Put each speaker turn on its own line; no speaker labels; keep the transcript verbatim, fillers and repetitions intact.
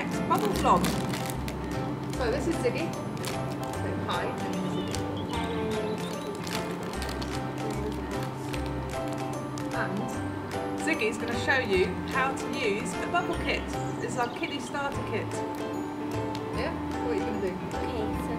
next bubble blob.
So this is Ziggy. So hi.
And Ziggy's going to show you how to use the bubble kit. This is our kiddie starter kit.
Yeah? What are you going to do?
Okay, so